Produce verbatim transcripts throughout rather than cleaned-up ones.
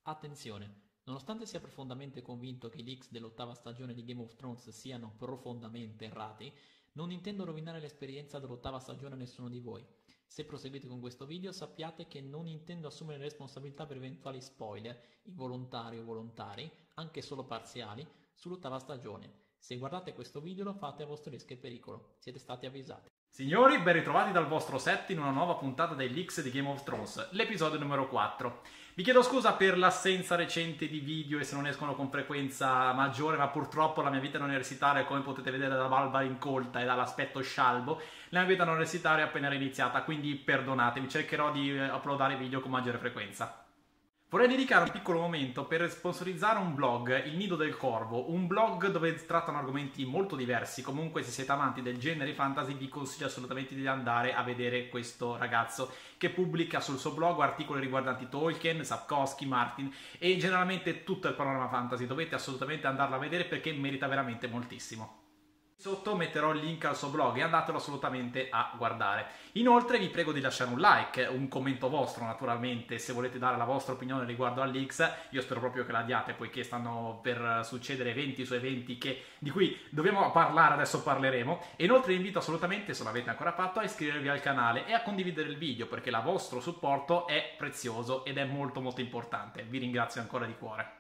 Attenzione, nonostante sia profondamente convinto che i leaks dell'ottava stagione di Game of Thrones siano profondamente errati, non intendo rovinare l'esperienza dell'ottava stagione a nessuno di voi. Se proseguite con questo video sappiate che non intendo assumere responsabilità per eventuali spoiler, involontari o volontari, anche solo parziali, sull'ottava stagione. Se guardate questo video lo fate a vostro rischio e pericolo, siete stati avvisati. Signori, ben ritrovati dal vostro set in una nuova puntata dei leaks di Game of Thrones, l'episodio numero quattro. Vi chiedo scusa per l'assenza recente di video e se non escono con frequenza maggiore, ma purtroppo la mia vita universitaria, come potete vedere dalla barba incolta e dall'aspetto scialbo, la mia vita universitaria è appena iniziata, quindi perdonatemi, cercherò di uploadare video con maggiore frequenza. Vorrei dedicare un piccolo momento per sponsorizzare un blog, Il Nido del Corvo, un blog dove trattano argomenti molto diversi. Comunque, se siete amanti del genere fantasy, vi consiglio assolutamente di andare a vedere questo ragazzo che pubblica sul suo blog articoli riguardanti Tolkien, Sapkowski, Martin e generalmente tutto il panorama fantasy. Dovete assolutamente andarlo a vedere perché merita veramente moltissimo. Sotto metterò il link al suo blog e andatelo assolutamente a guardare. Inoltre vi prego di lasciare un like, un commento vostro naturalmente, se volete dare la vostra opinione riguardo al leaks. Io spero proprio che la diate, poiché stanno per succedere eventi su eventi che, di cui dobbiamo parlare, adesso parleremo. E inoltre vi invito assolutamente, se non l'avete ancora fatto, a iscrivervi al canale e a condividere il video, perché il vostro supporto è prezioso ed è molto molto importante. Vi ringrazio ancora di cuore.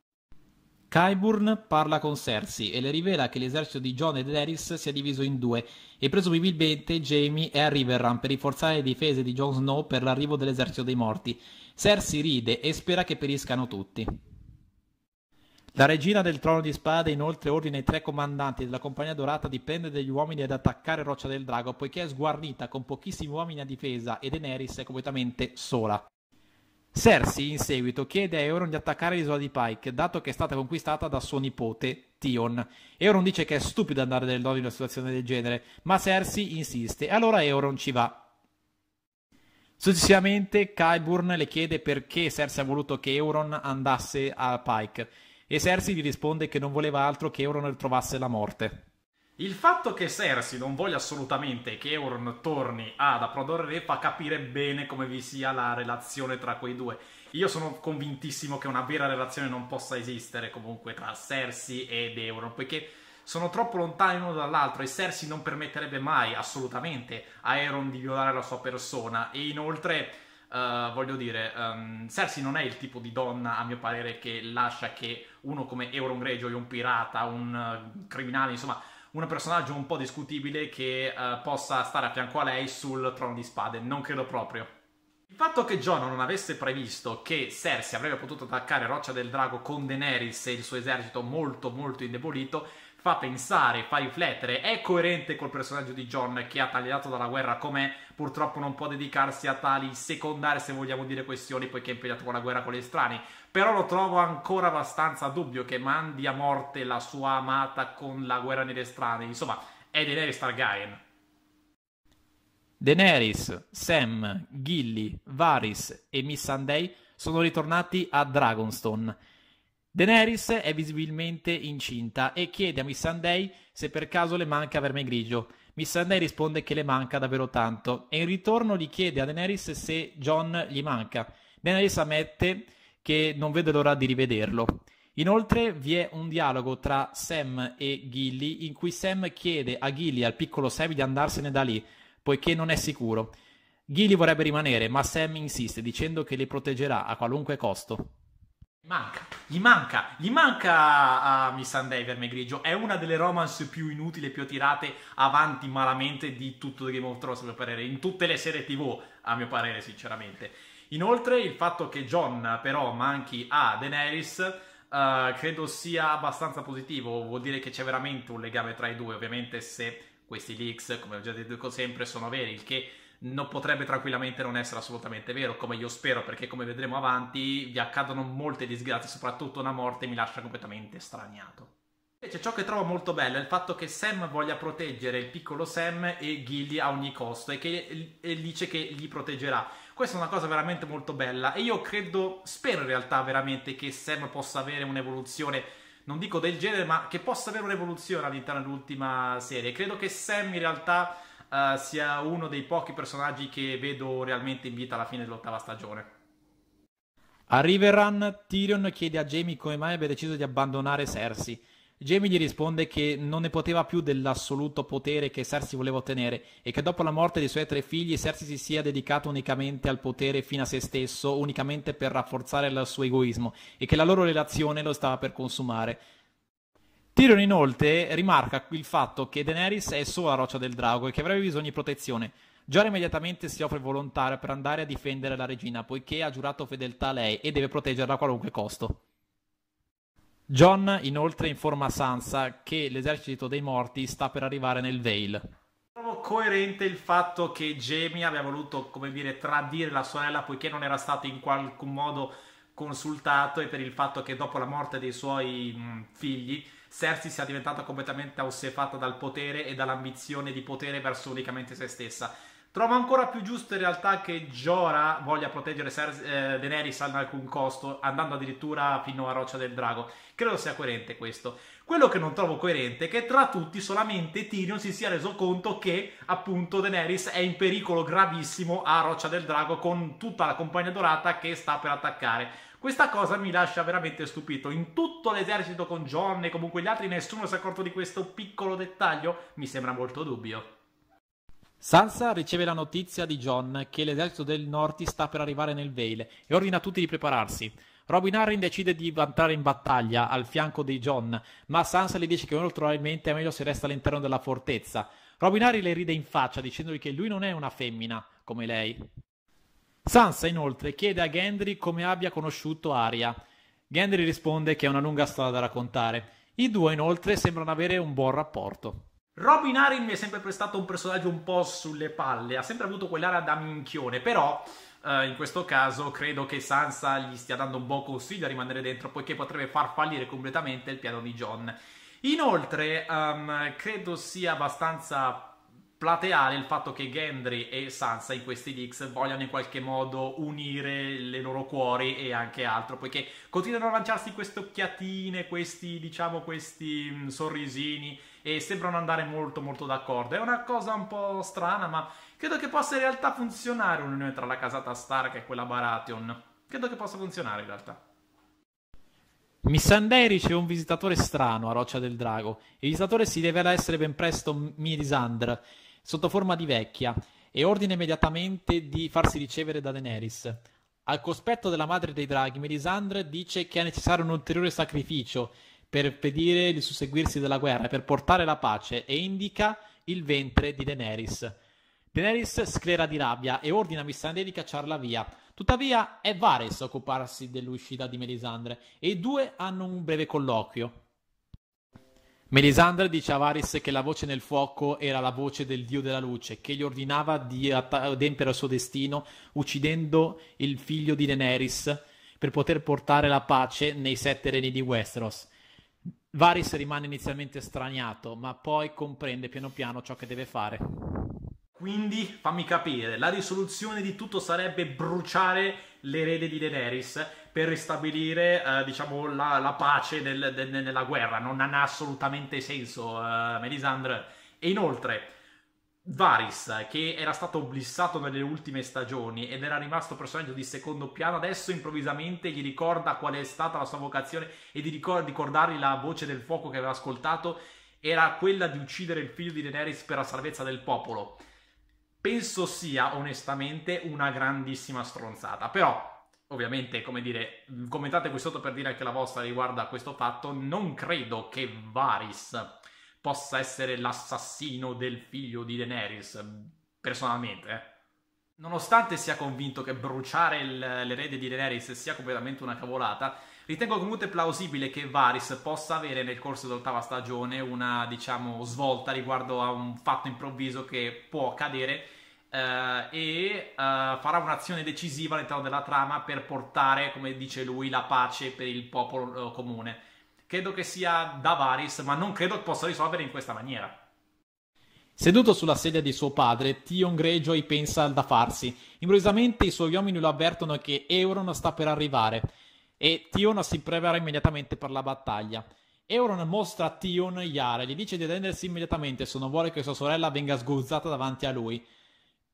Qyburn parla con Cersei e le rivela che l'esercito di Jon e Daenerys sia diviso in due e presumibilmente Jaime è a Riverrun per rinforzare le difese di Jon Snow per l'arrivo dell'esercito dei morti. Cersei ride e spera che periscano tutti. La regina del Trono di Spade inoltre ordina ai tre comandanti della Compagnia Dorata di prendere degli uomini ed attaccare Roccia del Drago, poiché è sguarnita con pochissimi uomini a difesa e Daenerys è completamente sola. Cersei in seguito chiede a Euron di attaccare l'isola di Pike, dato che è stata conquistata da suo nipote, Theon. Euron dice che è stupido andare nel nodo in una situazione del genere, ma Cersei insiste e allora Euron ci va. Successivamente Qyburn le chiede perché Cersei ha voluto che Euron andasse a Pike e Cersei gli risponde che non voleva altro che Euron ritrovasse la morte. Il fatto che Cersei non voglia assolutamente che Euron torni ad Approdore Re fa capire bene come vi sia la relazione tra quei due. Io sono convintissimo che una vera relazione non possa esistere comunque tra Cersei ed Euron, poiché sono troppo lontani l'uno dall'altro e Cersei non permetterebbe mai assolutamente a Euron di violare la sua persona. E inoltre, uh, voglio dire, um, Cersei non è il tipo di donna, a mio parere, che lascia che uno come Euron Greyjoy, un pirata, un uh, criminale, insomma un personaggio un po' discutibile che uh, possa stare a fianco a lei sul Trono di Spade. Non credo proprio. Il fatto che Jon non avesse previsto che Cersei avrebbe potuto attaccare Roccia del Drago con Daenerys e il suo esercito molto molto indebolito fa pensare, fa riflettere. È coerente col personaggio di Jon che ha tagliato dalla guerra com'è, purtroppo non può dedicarsi a tali secondarie, se vogliamo dire, questioni poiché è impegnato con la guerra con gli estranei. Però lo trovo ancora abbastanza dubbio che mandi a morte la sua amata con la guerra negli estranei. Insomma, è Daenerys Targaryen. Daenerys, Sam, Gilly, Varys e Missandei sono ritornati a Dragonstone. Daenerys è visibilmente incinta e chiede a Missandei se per caso le manca Vermegrigio. Missandei risponde che le manca davvero tanto e in ritorno gli chiede a Daenerys se Jon gli manca. Daenerys ammette che non vede l'ora di rivederlo. Inoltre vi è un dialogo tra Sam e Gilly in cui Sam chiede a Gilly e al piccolo Sam di andarsene da lì, poiché non è sicuro. Gilly vorrebbe rimanere, ma Sam insiste dicendo che li proteggerà a qualunque costo. Manca, gli manca, gli manca a Missandei Vermegrigio. È una delle romance più inutili e più tirate avanti malamente di tutto Game of Thrones, a mio parere, in tutte le serie tv, a mio parere, sinceramente. Inoltre il fatto che Jon però manchi a Daenerys uh, credo sia abbastanza positivo, vuol dire che c'è veramente un legame tra i due, ovviamente se questi leaks, come ho già detto sempre, sono veri, il che non potrebbe tranquillamente non essere assolutamente vero, come io spero, perché come vedremo avanti vi accadono molte disgrazie, soprattutto una morte mi lascia completamente straniato. Invece ciò che trovo molto bello è il fatto che Sam voglia proteggere il piccolo Sam e Gilly a ogni costo e che e dice che li proteggerà. Questa è una cosa veramente molto bella e io credo, spero in realtà veramente che Sam possa avere un'evoluzione, non dico del genere, ma che possa avere un'evoluzione all'interno dell'ultima serie. Credo che Sam in realtà uh, sia uno dei pochi personaggi che vedo realmente in vita alla fine dell'ottava stagione. A Riverrun, Tyrion chiede a Jaime come mai abbia deciso di abbandonare Cersei. Jaime gli risponde che non ne poteva più dell'assoluto potere che Cersei voleva ottenere e che dopo la morte dei suoi tre figli Cersei si sia dedicato unicamente al potere fino a se stesso, unicamente per rafforzare il suo egoismo e che la loro relazione lo stava per consumare. Tyrion inoltre rimarca il fatto che Daenerys è solo la roccia del drago e che avrebbe bisogno di protezione. Jon immediatamente si offre volontario per andare a difendere la regina poiché ha giurato fedeltà a lei e deve proteggerla a qualunque costo. Jon inoltre informa Sansa che l'esercito dei morti sta per arrivare nel Vale. Trovo coerente il fatto che Jaime abbia voluto, come dire, tradire la sorella poiché non era stato in qualche modo consultato e per il fatto che dopo la morte dei suoi mh, figli Cersei sia diventata completamente ossefatta dal potere e dall'ambizione di potere verso unicamente se stessa. Trovo ancora più giusto in realtà che Jorah voglia proteggere Cer- eh, Daenerys ad alcun costo, andando addirittura fino a Roccia del Drago. Credo sia coerente questo. Quello che non trovo coerente è che tra tutti solamente Tyrion si sia reso conto che appunto Daenerys è in pericolo gravissimo a Roccia del Drago con tutta la compagnia dorata che sta per attaccare. Questa cosa mi lascia veramente stupito. In tutto l'esercito con Jon e comunque gli altri nessuno si è accorto di questo piccolo dettaglio? Mi sembra molto dubbio. Sansa riceve la notizia di Jon che l'esercito del Nord sta per arrivare nel Vale e ordina a tutti di prepararsi. Robin Arryn decide di entrare in battaglia al fianco di Jon, ma Sansa gli dice che molto probabilmente è meglio se resta all'interno della fortezza. Robin Arryn le ride in faccia dicendogli che lui non è una femmina come lei. Sansa inoltre chiede a Gendry come abbia conosciuto Arya. Gendry risponde che è una lunga storia da raccontare. I due inoltre sembrano avere un buon rapporto. Robin Arryn mi è sempre prestato un personaggio un po' sulle palle, ha sempre avuto quell'area da minchione, però eh, in questo caso credo che Sansa gli stia dando un buon consiglio a rimanere dentro, poiché potrebbe far fallire completamente il piano di Jon. Inoltre um, credo sia abbastanza plateale il fatto che Gendry e Sansa in questi leaks vogliano in qualche modo unire le loro cuori e anche altro, poiché continuano a lanciarsi queste occhiatine, questi diciamo questi mh, sorrisini e sembrano andare molto molto d'accordo. È una cosa un po' strana, ma credo che possa in realtà funzionare un'unione tra la casata Stark e quella Baratheon. Credo che possa funzionare in realtà. Missandei riceve un visitatore strano a Roccia del Drago. Il visitatore si rivela essere ben presto Melisandre, sotto forma di vecchia, e ordina immediatamente di farsi ricevere da Daenerys. Al cospetto della madre dei draghi, Melisandre dice che è necessario un ulteriore sacrificio per impedire il susseguirsi della guerra e per portare la pace, e indica il ventre di Daenerys. Daenerys sclera di rabbia e ordina a Missandei di cacciarla via. Tuttavia è Varys a occuparsi dell'uscita di Melisandre e i due hanno un breve colloquio. Melisandre dice a Varys che la voce nel fuoco era la voce del dio della luce, che gli ordinava di adempiere il suo destino uccidendo il figlio di Daenerys per poter portare la pace nei sette regni di Westeros. Varys rimane inizialmente straniato, ma poi comprende piano piano ciò che deve fare. Quindi, fammi capire, la risoluzione di tutto sarebbe bruciare l'erede di Daenerys per ristabilire, eh, diciamo, la, la pace del, del, nella guerra. Non ha assolutamente senso, eh, Melisandre. E inoltre, Varys, che era stato blissato nelle ultime stagioni ed era rimasto personaggio di secondo piano, adesso improvvisamente gli ricorda qual è stata la sua vocazione e di ricordargli la voce del fuoco che aveva ascoltato era quella di uccidere il figlio di Daenerys per la salvezza del popolo. Penso sia onestamente una grandissima stronzata, però ovviamente, come dire, commentate qui sotto per dire anche la vostra riguardo a questo fatto. Non credo che Varys possa essere l'assassino del figlio di Daenerys, personalmente. Eh. Nonostante sia convinto che bruciare l'erede di Daenerys sia completamente una cavolata, ritengo comunque plausibile che Varys possa avere nel corso dell'ottava stagione una, diciamo, svolta riguardo a un fatto improvviso che può accadere eh, e eh, farà un'azione decisiva all'interno della trama per portare, come dice lui, la pace per il popolo eh, comune. Credo che sia da Varys, ma non credo che possa risolvere in questa maniera. Seduto sulla sedia di suo padre, Theon Greyjoy pensa da farsi. Improvvisamente i suoi uomini lo avvertono che Euron sta per arrivare e Theon si prepara immediatamente per la battaglia. Euron mostra a Theon Yara e gli dice di rendersi immediatamente se non vuole che sua sorella venga sgozzata davanti a lui.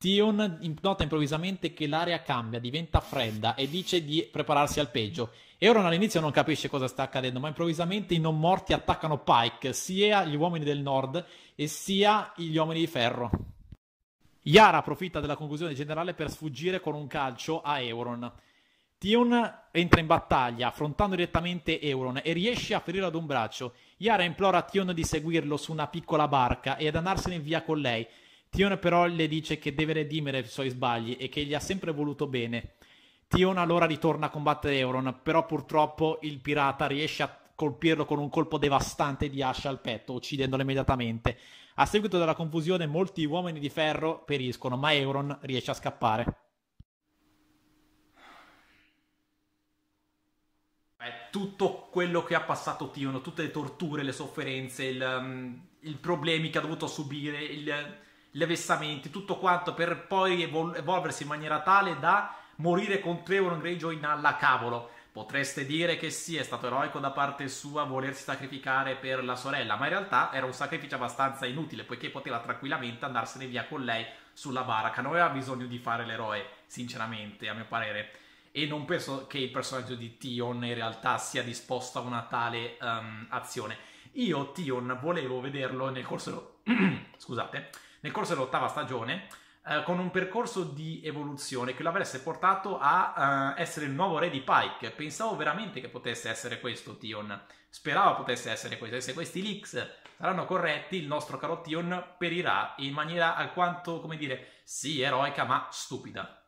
Tion nota improvvisamente che l'aria cambia, diventa fredda e dice di prepararsi al peggio. Euron all'inizio non capisce cosa sta accadendo, ma improvvisamente i non morti attaccano Pike, sia gli uomini del nord e sia gli uomini di ferro. Yara approfitta della conclusione generale per sfuggire con un calcio a Euron. Tion entra in battaglia, affrontando direttamente Euron e riesce a ferirlo ad un braccio. Yara implora a Tion di seguirlo su una piccola barca e ad andarsene via con lei. Tion però le dice che deve redimere i suoi sbagli e che gli ha sempre voluto bene. Tion allora ritorna a combattere Euron, però purtroppo il pirata riesce a colpirlo con un colpo devastante di ascia al petto, uccidendolo immediatamente. A seguito della confusione molti uomini di ferro periscono, ma Euron riesce a scappare. Tutto quello che ha passato Tion, tutte le torture, le sofferenze, il, um, i problemi che ha dovuto subire, il, gli avessamenti, tutto quanto per poi evol- evolversi in maniera tale da morire contro Euron Greyjoy alla cavolo. Potreste dire che sì, è stato eroico da parte sua volersi sacrificare per la sorella, ma in realtà era un sacrificio abbastanza inutile, poiché poteva tranquillamente andarsene via con lei sulla barca. Non aveva bisogno di fare l'eroe, sinceramente, a mio parere. E non penso che il personaggio di Tion in realtà sia disposto a una tale um, azione. Io Tion volevo vederlo nel corso, scusate, nel corso dell'ottava stagione uh, con un percorso di evoluzione che lo avesse portato a uh, essere il nuovo re di Pike. Pensavo veramente che potesse essere questo Tion. Speravo potesse essere questo. E se questi leaks saranno corretti, il nostro caro Tion perirà in maniera alquanto, come dire, sì, eroica, ma stupida.